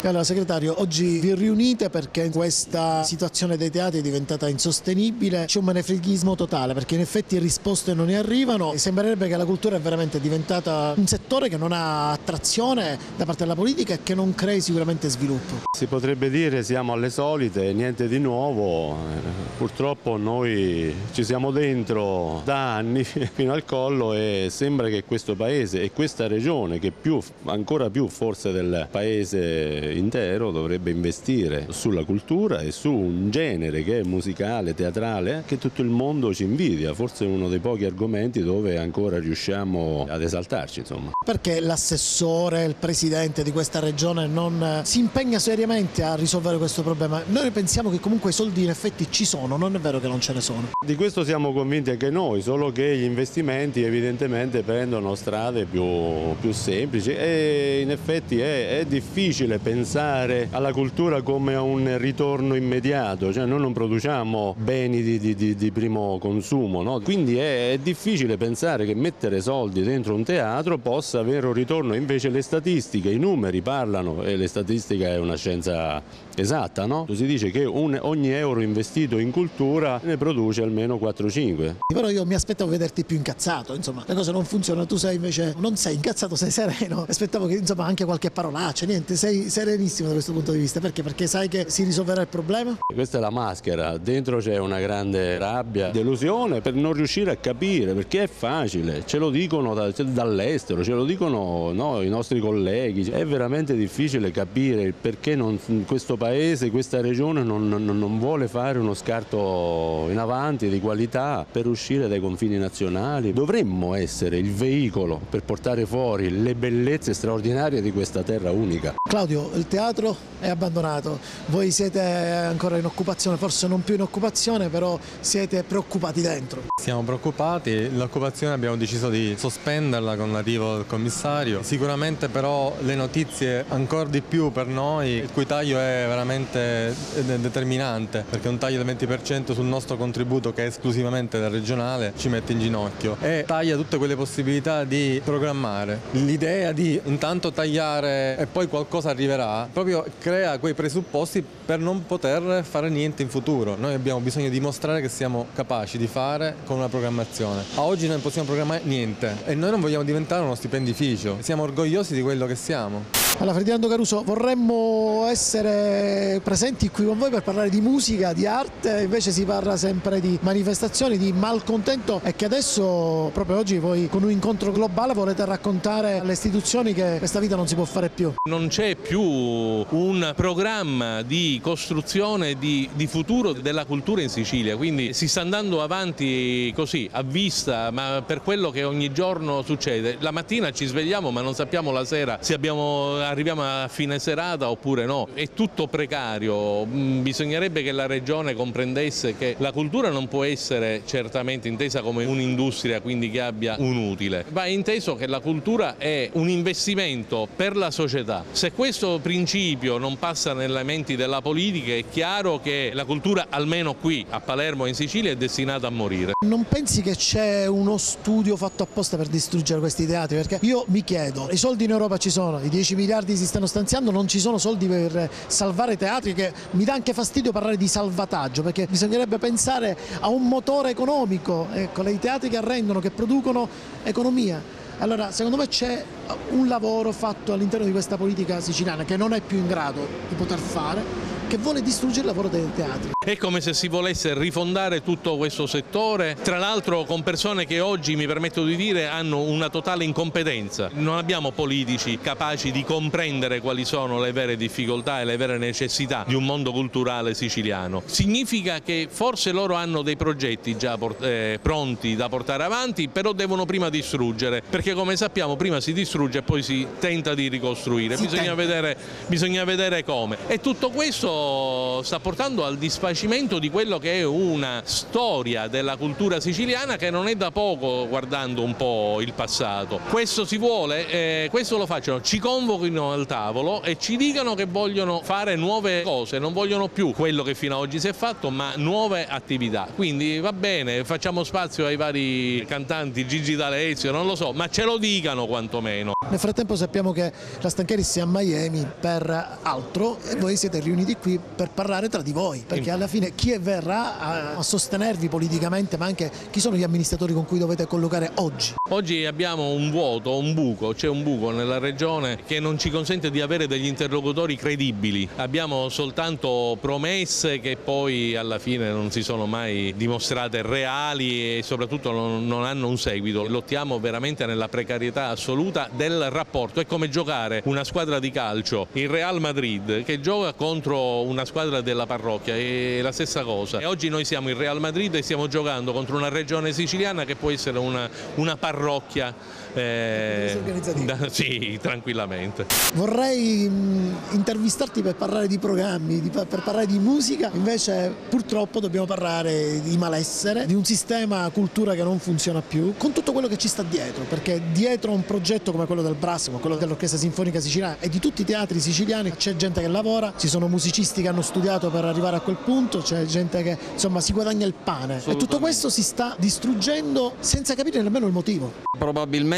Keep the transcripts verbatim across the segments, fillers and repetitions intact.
Allora segretario, oggi vi riunite perché questa situazione dei teatri è diventata insostenibile, c'è un menefreghismo totale perché in effetti risposte non ne arrivano e sembrerebbe che la cultura è veramente diventata un settore che non ha attrazione da parte della politica e che non crei sicuramente sviluppo. Si potrebbe dire siamo alle solite, niente di nuovo, purtroppo noi ci siamo dentro da anni fino al collo e sembra che questo paese e questa regione, che più, ancora più forse del paese intero, dovrebbe investire sulla cultura e su un genere che è musicale, teatrale, che tutto il mondo ci invidia, forse è uno dei pochi argomenti dove ancora riusciamo ad esaltarci, insomma. Perché l'assessore, il presidente di questa regione non si impegna seriamente a risolvere questo problema? Noi pensiamo che comunque i soldi in effetti ci sono, non è vero che non ce ne sono. Di questo siamo convinti anche noi, solo che gli investimenti evidentemente prendono strade più, più semplici e in effetti è, è difficile pensare alla cultura come a un ritorno immediato, cioè noi non produciamo beni di, di, di, di primo consumo, no? Quindi è, è difficile pensare che mettere soldi dentro un teatro possa avere un ritorno, invece le statistiche, i numeri parlano e le statistiche è una scienza esatta, no? Si dice che un, ogni euro investito in cultura ne produce almeno quattro cinque. Però io mi aspettavo vederti più incazzato, insomma, le cose non funzionano, tu sei invece, non sei incazzato, sei sereno, aspettavo che insomma anche qualche parolaccia, niente, sei serenissimo da questo punto di vista, perché? Perché sai che si risolverà il problema? Questa è la maschera, dentro c'è una grande rabbia, delusione per non riuscire a capire, perché è facile, ce lo dicono da, dall'estero, ce lo dicono no, i nostri colleghi, è veramente difficile capire il perché non, questo paese, questa regione non, non, non vuole fare uno scarto in avanti di qualità per uscire dai confini nazionali. Dovremmo essere il veicolo per portare fuori le bellezze straordinarie di questa terra unica. Claudio, il teatro è abbandonato, voi siete ancora in occupazione, forse non più in occupazione, però siete preoccupati dentro. Siamo preoccupati, l'occupazione abbiamo deciso di sospenderla con l'arrivo del commissario, sicuramente però le notizie ancora di più per noi, il cui taglio è veramente determinante, perché un taglio del venti per cento sul nostro contributo che è esclusivamente del regionale ci mette in ginocchio e taglia tutte quelle possibilità di programmare. L'idea di intanto tagliare e poi qualcosa arriverà proprio crea quei presupposti per non poter fare niente in futuro. Noi abbiamo bisogno di dimostrare che siamo capaci di fare con una programmazione. A oggi non possiamo programmare niente e noi non vogliamo diventare uno stipendificio, siamo orgogliosi di quello che siamo. Allora Ferdinando Caruso, vorremmo essere presenti qui con voi per parlare di musica, di arte, invece si parla sempre di manifestazioni, di malcontento e che adesso, proprio oggi, voi con un incontro globale volete raccontare alle istituzioni che questa vita non si può fare più. Non c'è più un programma di costruzione di, di futuro della cultura in Sicilia, quindi si sta andando avanti così, a vista, ma per quello che ogni giorno succede. La mattina ci svegliamo ma non sappiamo la sera se abbiamo arriviamo a fine serata oppure no, è tutto precario. Bisognerebbe che la Regione comprendesse che la cultura non può essere certamente intesa come un'industria, quindi che abbia un utile, va inteso che la cultura è un investimento per la società. Se questo principio non passa nelle menti della politica è chiaro che la cultura, almeno qui a Palermo e in Sicilia, è destinata a morire. Non pensi che c'è uno studio fatto apposta per distruggere questi teatri? Perché io mi chiedo, i soldi in Europa ci sono, i dieci miliardi si stanno stanziando, non ci sono soldi per salvare i teatri, che mi dà anche fastidio parlare di salvataggio perché bisognerebbe pensare a un motore economico, ecco, i teatri che arrendono, che producono economia. Allora secondo me c'è un lavoro fatto all'interno di questa politica siciliana che non è più in grado di poter fare, che vuole distruggere il lavoro dei teatri. È come se si volesse rifondare tutto questo settore, tra l'altro con persone che oggi, mi permetto di dire, hanno una totale incompetenza. Non abbiamo politici capaci di comprendere quali sono le vere difficoltà e le vere necessità di un mondo culturale siciliano. Significa che forse loro hanno dei progetti già eh, pronti da portare avanti, però devono prima distruggere, perché come sappiamo prima si distrugge e poi si tenta di ricostruire. Bisogna vedere, bisogna vedere come. E tutto questo sta portando al disfacimento di quello che è una storia della cultura siciliana che non è da poco, guardando un po' il passato. Questo si vuole, eh, questo lo facciano, ci convochino al tavolo e ci dicano che vogliono fare nuove cose, non vogliono più quello che fino ad oggi si è fatto, ma nuove attività. Quindi va bene, facciamo spazio ai vari cantanti, Gigi D'Alessio, non lo so, ma ce lo dicano quantomeno. terreno. Nel frattempo sappiamo che la Stancheris è a Miami per altro e voi siete riuniti qui per parlare tra di voi, perché alla fine chi verrà a, a sostenervi politicamente, ma anche chi sono gli amministratori con cui dovete collocare oggi? Oggi abbiamo un vuoto, un buco, c'è un buco nella regione che non ci consente di avere degli interlocutori credibili. Abbiamo soltanto promesse che poi alla fine non si sono mai dimostrate reali e soprattutto non, non hanno un seguito. Lottiamo veramente nella precarietà assoluta del rapporto. È come giocare una squadra di calcio, il Real Madrid, che gioca contro una squadra della parrocchia, è la stessa cosa. E oggi noi siamo il Real Madrid e stiamo giocando contro una regione siciliana che può essere una, una parrocchia. Eh, da, sì, tranquillamente. Vorrei mh, intervistarti per parlare di programmi, di, per parlare di musica, invece purtroppo dobbiamo parlare di malessere, di un sistema cultura che non funziona più, con tutto quello che ci sta dietro, perché dietro un progetto come quello del Brass, come quello dell'Orchestra Sinfonica Siciliana e di tutti i teatri siciliani c'è gente che lavora, ci sono musicisti che hanno studiato per arrivare a quel punto, c'è gente che insomma si guadagna il pane e tutto questo si sta distruggendo senza capire nemmeno il motivo. Probabilmente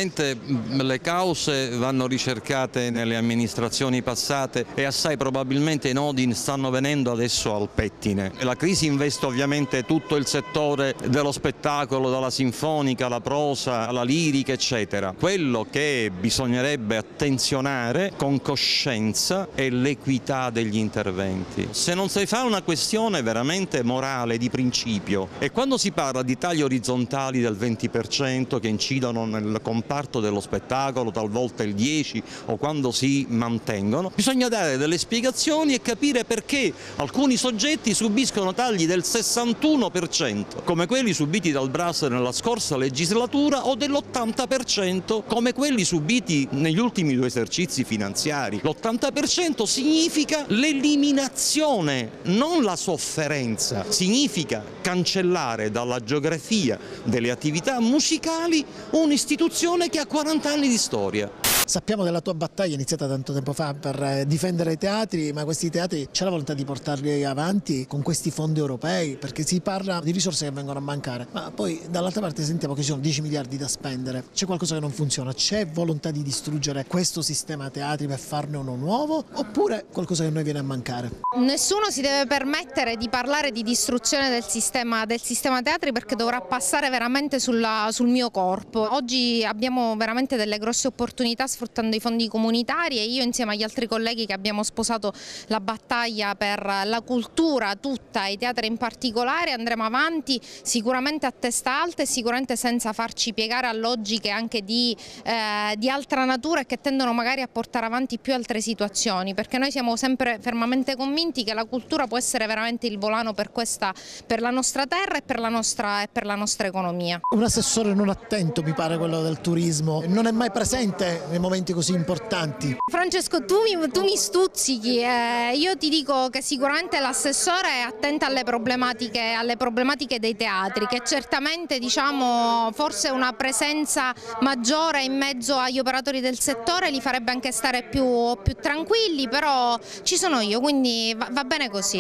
le cause vanno ricercate nelle amministrazioni passate e assai probabilmente i nodi stanno venendo adesso al pettine. La crisi investe ovviamente tutto il settore dello spettacolo, dalla sinfonica alla prosa, alla lirica eccetera. Quello che bisognerebbe attenzionare con coscienza è l'equità degli interventi. Se non si fa una questione veramente morale, di principio, e quando si parla di tagli orizzontali del venti per cento che incidono nel comparto dello spettacolo, talvolta il dieci per cento o quando si mantengono, bisogna dare delle spiegazioni e capire perché alcuni soggetti subiscono tagli del sessantuno per cento, come quelli subiti dal Brass nella scorsa legislatura, o dell'ottanta per cento come quelli subiti negli ultimi due esercizi finanziari. L'ottanta per cento significa l'eliminazione, non la sofferenza, significa cancellare dalla geografia delle attività musicali un'istituzione che ha quaranta anni di storia. Sappiamo della tua battaglia iniziata tanto tempo fa per difendere i teatri, ma questi teatri c'è la volontà di portarli avanti con questi fondi europei, perché si parla di risorse che vengono a mancare, ma poi dall'altra parte sentiamo che ci sono dieci miliardi da spendere, c'è qualcosa che non funziona, c'è volontà di distruggere questo sistema teatri per farne uno nuovo oppure qualcosa che a noi viene a mancare? Nessuno si deve permettere di parlare di distruzione del sistema, del sistema teatri, perché dovrà passare veramente sulla, sul mio corpo. Oggi abbiamo veramente delle grosse opportunità sfruttando i fondi comunitari e io insieme agli altri colleghi che abbiamo sposato la battaglia per la cultura tutta e i teatri in particolare andremo avanti sicuramente a testa alta e sicuramente senza farci piegare a logiche anche di, eh, di altra natura e che tendono magari a portare avanti più altre situazioni, perché noi siamo sempre fermamente convinti che la cultura può essere veramente il volano per, questa, per la nostra terra e per la nostra, e per la nostra economia. Un assessore non attento mi pare quello del turismo, non è mai presente nei momenti così importanti. Francesco, tu mi, tu mi stuzzichi, eh, io ti dico che sicuramente l'assessore è attenta alle problematiche, alle problematiche dei teatri, che certamente diciamo forse una presenza maggiore in mezzo agli operatori del settore li farebbe anche stare più, più tranquilli, però ci sono io, quindi va, va bene così.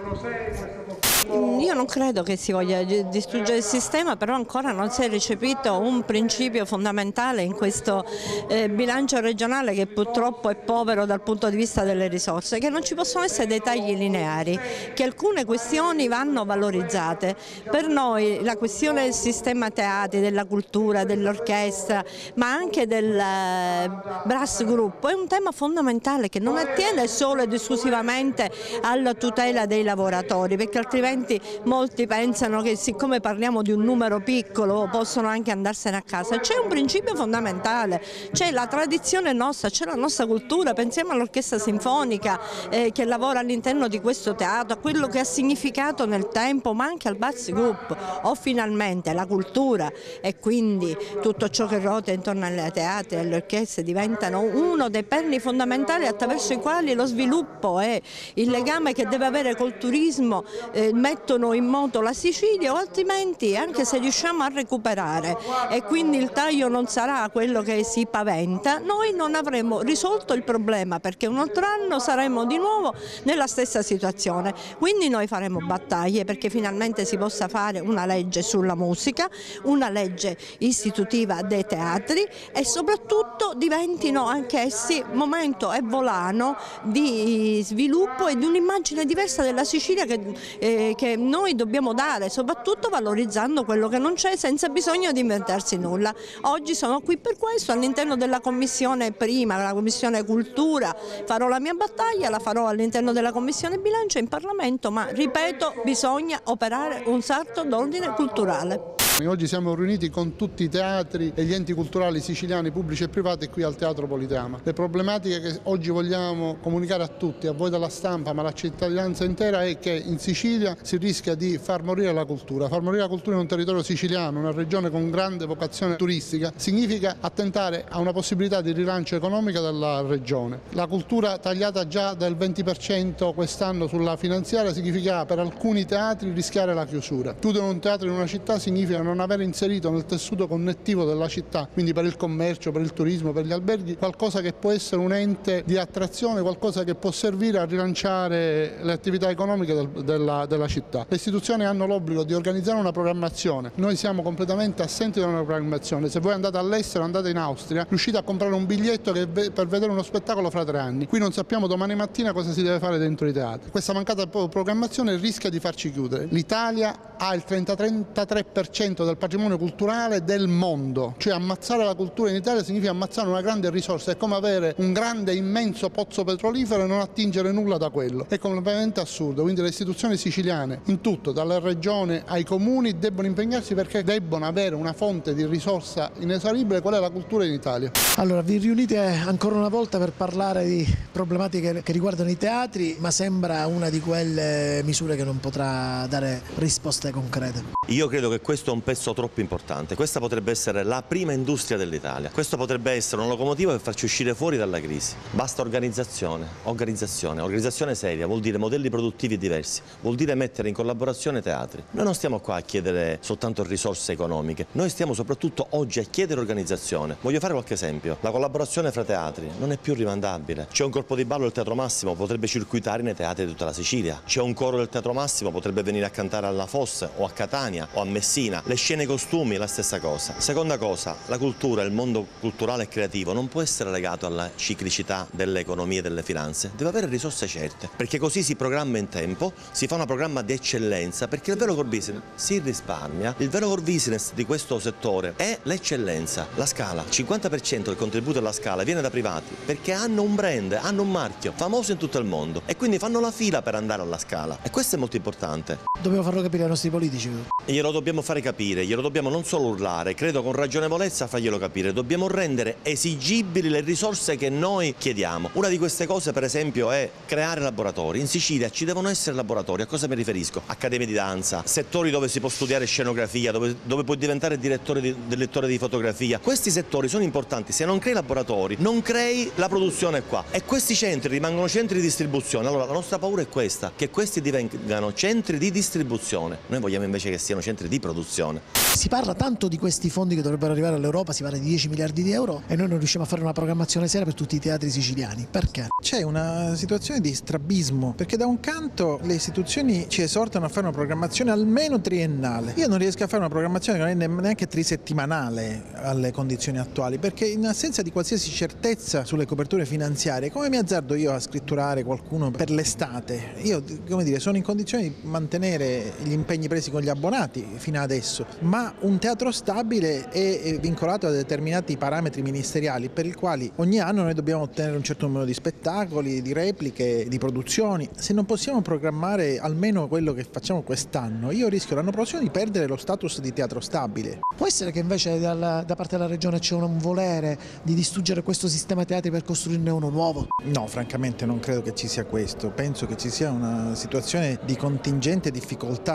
Io non credo che si voglia distruggere il sistema, però ancora non si è recepito un principio fondamentale in questo eh, bilancio regionale che purtroppo è povero dal punto di vista delle risorse, che non ci possono essere dei tagli lineari, che alcune questioni vanno valorizzate. Per noi la questione del sistema teatri, della cultura, dell'orchestra, ma anche del eh, Brass Group è un tema fondamentale che non attiene solo ed esclusivamente alla tutela dei lavoratori, perché altrimenti molti pensano che siccome parliamo di un numero piccolo possono anche andarsene a casa. C'è un principio fondamentale, c'è la tradizione nostra, c'è la nostra cultura, pensiamo all'orchestra sinfonica eh, che lavora all'interno di questo teatro, a quello che ha significato nel tempo, ma anche al Brass Group, o finalmente la cultura e quindi tutto ciò che ruota intorno ai teatri e alle orchestre diventano uno dei perni fondamentali attraverso i quali lo sviluppo e il legame che deve avere col turismo eh, mettono in moto la Sicilia, o altrimenti anche se riusciamo a recuperare e quindi il taglio non sarà quello che si paventa, noi non avremo risolto il problema, perché un altro anno saremo di nuovo nella stessa situazione. Quindi noi faremo battaglie perché finalmente si possa fare una legge sulla musica, una legge istitutiva dei teatri e soprattutto diventino anch'essi momento e volano di sviluppo e di un'immagine diversa della Sicilia che, eh, che noi dobbiamo dare, soprattutto valorizzando quello che non c'è senza bisogno di inventarsi nulla. Oggi sono qui per questo, all'interno della commissione prima, la commissione cultura, farò la mia battaglia, la farò all'interno della commissione bilancio in Parlamento, ma ripeto, bisogna operare un salto d'ordine culturale. Oggi siamo riuniti con tutti i teatri e gli enti culturali siciliani, pubblici e privati, qui al Teatro Politeama. Le problematiche che oggi vogliamo comunicare a tutti, a voi della stampa, ma alla cittadinanza intera, è che in Sicilia si rischia di far morire la cultura. Far morire la cultura in un territorio siciliano, una regione con grande vocazione turistica, significa attentare a una possibilità di rilancio economica della regione. La cultura tagliata già del venti per cento quest'anno sulla finanziaria significa per alcuni teatri rischiare la chiusura. Chiudere un teatro in una città significa non aver inserito nel tessuto connettivo della città, quindi per il commercio, per il turismo, per gli alberghi, qualcosa che può essere un ente di attrazione, qualcosa che può servire a rilanciare le attività economiche del, della, della città. Le istituzioni hanno l'obbligo di organizzare una programmazione, noi siamo completamente assenti da una programmazione. Se voi andate all'estero, andate in Austria, riuscite a comprare un biglietto che per vedere uno spettacolo fra tre anni. Qui non sappiamo domani mattina cosa si deve fare dentro i teatri. Questa mancata programmazione rischia di farci chiudere. L'Italia ha il trenta trentatré per cento del patrimonio culturale del mondo, cioè ammazzare la cultura in Italia significa ammazzare una grande risorsa, è come avere un grande immenso pozzo petrolifero e non attingere nulla da quello, è completamente assurdo. Quindi le istituzioni siciliane in tutto, dalla regione ai comuni, debbono impegnarsi perché debbono avere una fonte di risorsa inesauribile qual è la cultura in Italia. Allora, vi riunite ancora una volta per parlare di problematiche che riguardano i teatri, ma sembra una di quelle misure che non potrà dare risposte concrete. Io credo che questo è un pezzo troppo importante, questa potrebbe essere la prima industria dell'Italia, questo potrebbe essere una locomotiva per farci uscire fuori dalla crisi. Basta organizzazione, organizzazione, organizzazione seria, vuol dire modelli produttivi diversi, vuol dire mettere in collaborazione teatri. Noi non stiamo qua a chiedere soltanto risorse economiche, noi stiamo soprattutto oggi a chiedere organizzazione. Voglio fare qualche esempio, la collaborazione fra teatri non è più rimandabile. C'è un corpo di ballo del Teatro Massimo, potrebbe circuitare nei teatri di tutta la Sicilia, c'è un coro del Teatro Massimo, potrebbe venire a cantare alla Fosse o a Catania o a Messina, le scene costumi la stessa cosa. Seconda cosa, la cultura, il mondo culturale e creativo non può essere legato alla ciclicità delle economie e delle finanze, deve avere risorse certe, perché così si programma in tempo, si fa un programma di eccellenza, perché il vero core business si risparmia, il vero core business di questo settore è l'eccellenza, la Scala. cinquanta per cento del contributo della Scala viene da privati, perché hanno un brand, hanno un marchio famoso in tutto il mondo e quindi fanno la fila per andare alla Scala e questo è molto importante. Dobbiamo farlo capire ai nostri politici. E glielo dobbiamo fare capire, glielo dobbiamo non solo urlare, credo con ragionevolezza farglielo capire, dobbiamo rendere esigibili le risorse che noi chiediamo. Una di queste cose per esempio è creare laboratori, in Sicilia ci devono essere laboratori, a cosa mi riferisco? Accademie di danza, settori dove si può studiare scenografia, dove, dove puoi diventare direttore di, lettore di fotografia, questi settori sono importanti, se non crei laboratori non crei la produzione qua e questi centri rimangono centri di distribuzione. Allora la nostra paura è questa, che questi divengano centri di distribuzione, noi vogliamo invece che siano centri di produzione. Si parla tanto di questi fondi che dovrebbero arrivare all'Europa, si parla di dieci miliardi di euro e noi non riusciamo a fare una programmazione seria per tutti i teatri siciliani. Perché? C'è una situazione di strabismo, perché da un canto le istituzioni ci esortano a fare una programmazione almeno triennale. Io non riesco a fare una programmazione che non è neanche trisettimanale alle condizioni attuali, perché in assenza di qualsiasi certezza sulle coperture finanziarie, come mi azzardo io a scritturare qualcuno per l'estate? Io, come dire, sono in condizione di mantenere gli impegni presi con gli abbonati fino adesso, ma un teatro stabile è vincolato a determinati parametri ministeriali per i quali ogni anno noi dobbiamo ottenere un certo numero di spettacoli, di repliche, di produzioni. Se non possiamo programmare almeno quello che facciamo quest'anno, io rischio l'anno prossimo di perdere lo status di teatro stabile. Può essere che invece dalla, da parte della regione c'è un volere di distruggere questo sistema teatri per costruirne uno nuovo? No, francamente non credo che ci sia questo. Penso che ci sia una situazione di contingente difficoltà da parte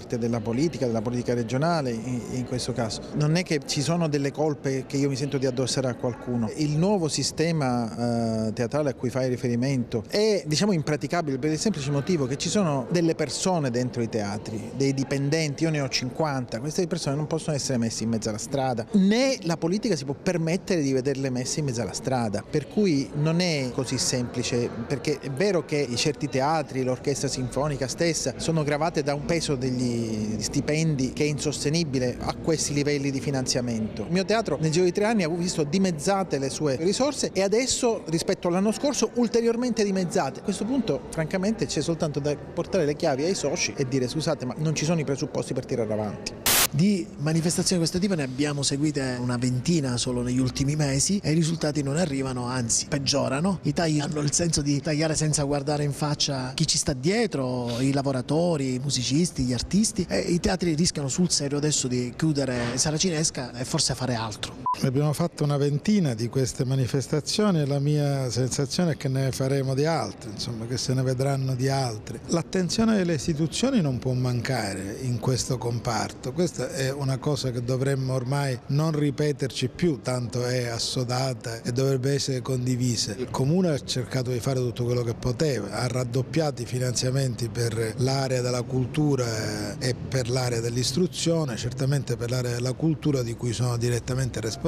parte della politica, della politica regionale in, in questo caso. Non è che ci sono delle colpe che io mi sento di addossare a qualcuno. Il nuovo sistema eh, teatrale a cui fai riferimento è, diciamo, impraticabile per il semplice motivo che ci sono delle persone dentro i teatri, dei dipendenti, io ne ho cinquanta, queste persone non possono essere messe in mezzo alla strada, né la politica si può permettere di vederle messe in mezzo alla strada, per cui non è così semplice, perché è vero che certi teatri, l'orchestra sinfonica stessa, sono gravate da un peso degli stipendi che è insostenibile a questi livelli di finanziamento. Il mio teatro nel giro di tre anni ha visto dimezzate le sue risorse e adesso rispetto all'anno scorso ulteriormente dimezzate. A questo punto francamente c'è soltanto da portare le chiavi ai soci e dire scusate ma non ci sono i presupposti per tirare avanti. Di manifestazioni di questo tipo ne abbiamo seguite una ventina solo negli ultimi mesi e i risultati non arrivano, anzi peggiorano. I tagli hanno il senso di tagliare senza guardare in faccia chi ci sta dietro, i lavoratori, i musicisti, gli artisti, e i teatri rischiano sul serio adesso di chiudere Saracinesca e forse fare altro. Abbiamo fatto una ventina di queste manifestazioni e la mia sensazione è che ne faremo di altre, insomma, che se ne vedranno di altre. L'attenzione delle istituzioni non può mancare in questo comparto. Questa è una cosa che dovremmo ormai non ripeterci più, tanto è assodata e dovrebbe essere condivisa. Il Comune ha cercato di fare tutto quello che poteva, ha raddoppiato i finanziamenti per l'area della cultura e per l'area dell'istruzione, certamente per l'area della cultura di cui sono direttamente responsabile,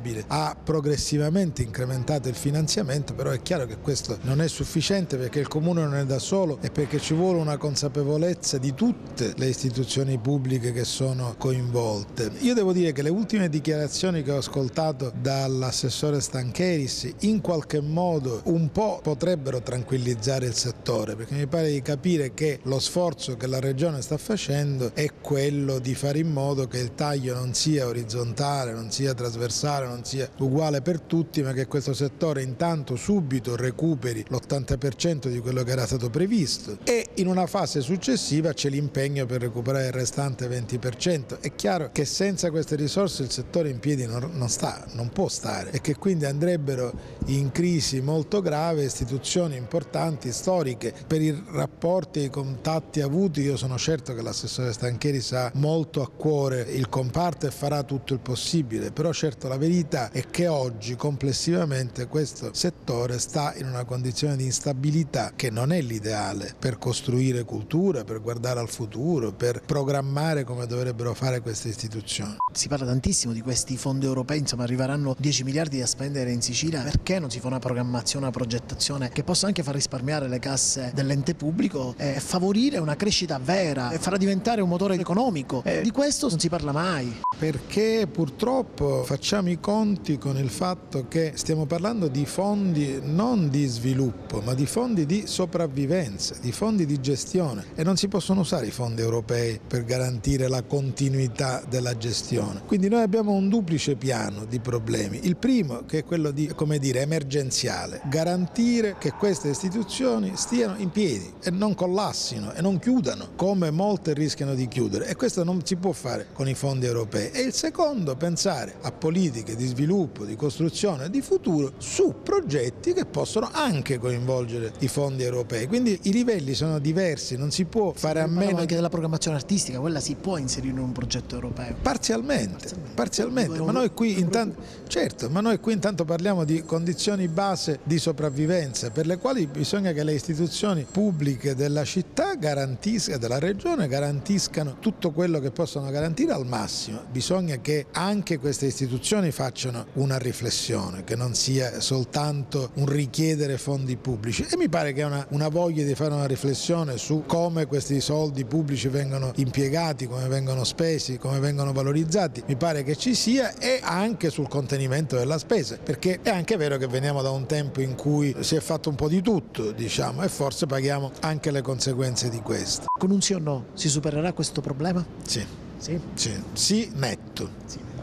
ha progressivamente incrementato il finanziamento, però è chiaro che questo non è sufficiente perché il Comune non è da solo e perché ci vuole una consapevolezza di tutte le istituzioni pubbliche che sono coinvolte. Io devo dire che le ultime dichiarazioni che ho ascoltato dall'assessore Stancheris in qualche modo un po' potrebbero tranquillizzare il settore, perché mi pare di capire che lo sforzo che la Regione sta facendo è quello di fare in modo che il taglio non sia orizzontale, non sia trasversale, non sia uguale per tutti, ma che questo settore intanto subito recuperi l'ottanta per cento di quello che era stato previsto e in una fase successiva c'è l'impegno per recuperare il restante venti per cento. È chiaro che senza queste risorse il settore in piedi non, non sta, non può stare e che quindi andrebbero in crisi molto grave istituzioni importanti, storiche. Per i rapporti e i contatti avuti io sono certo che l'assessore Stancheris ha molto a cuore il comparto e farà tutto il possibile, però certo la verità è che oggi complessivamente questo settore sta in una condizione di instabilità che non è l'ideale per costruire cultura, per guardare al futuro, per programmare come dovrebbero fare queste istituzioni. Si parla tantissimo di questi fondi europei, insomma arriveranno dieci miliardi da spendere in Sicilia, perché non si fa una programmazione, una progettazione che possa anche far risparmiare le casse dell'ente pubblico e favorire una crescita vera e farla diventare un motore economico? E di questo non si parla mai. Perché purtroppo facciamo i conti con il fatto che stiamo parlando di fondi non di sviluppo, ma di fondi di sopravvivenza, di fondi di gestione e non si possono usare i fondi europei per garantire la continuità della gestione. Quindi noi abbiamo un duplice piano di problemi. Il primo che è quello di, come dire, emergenziale, garantire che queste istituzioni stiano in piedi e non collassino e non chiudano come molte rischiano di chiudere e questo non si può fare con i fondi europei. E il secondo, pensare a politiche di sviluppo, di costruzione, di futuro su progetti che possono anche coinvolgere i fondi europei. Quindi i livelli sono diversi, non si può fare a meno anche della programmazione artistica, quella si può inserire in un progetto europeo. Parzialmente, parzialmente, parzialmente. Ma noi qui intanto, certo, ma noi qui intanto parliamo di condizioni base di sopravvivenza per le quali bisogna che le istituzioni pubbliche della città garantiscano, della regione garantiscano tutto quello che possono garantire al massimo. Bisogna che anche queste istituzioni facciano una riflessione, che non sia soltanto un richiedere fondi pubblici e mi pare che una, una voglia di fare una riflessione su come questi soldi pubblici vengono impiegati, come vengono spesi, come vengono valorizzati, mi pare che ci sia e anche sul contenimento della spesa, perché è anche vero che veniamo da un tempo in cui si è fatto un po' di tutto, diciamo, e forse paghiamo anche le conseguenze di questo. Con un sì o no si supererà questo problema? Sì. Sì? Sì, sì netto. Sì.